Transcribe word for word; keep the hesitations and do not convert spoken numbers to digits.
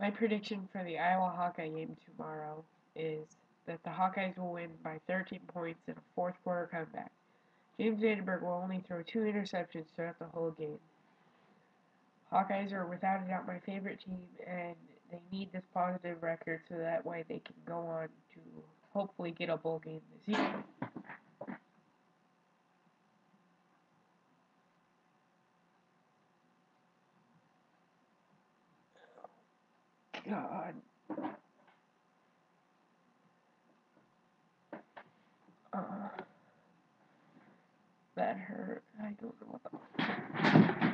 My prediction for the Iowa Hawkeye game tomorrow is that the Hawkeyes will win by thirteen points in a fourth quarter comeback. James Vandenberg will only throw two interceptions throughout the whole game. Hawkeyes are without a doubt my favorite team, and they need this positive record so that way they can go on to hopefully get a bowl game this year. God. Uh, that hurt. I don't know what the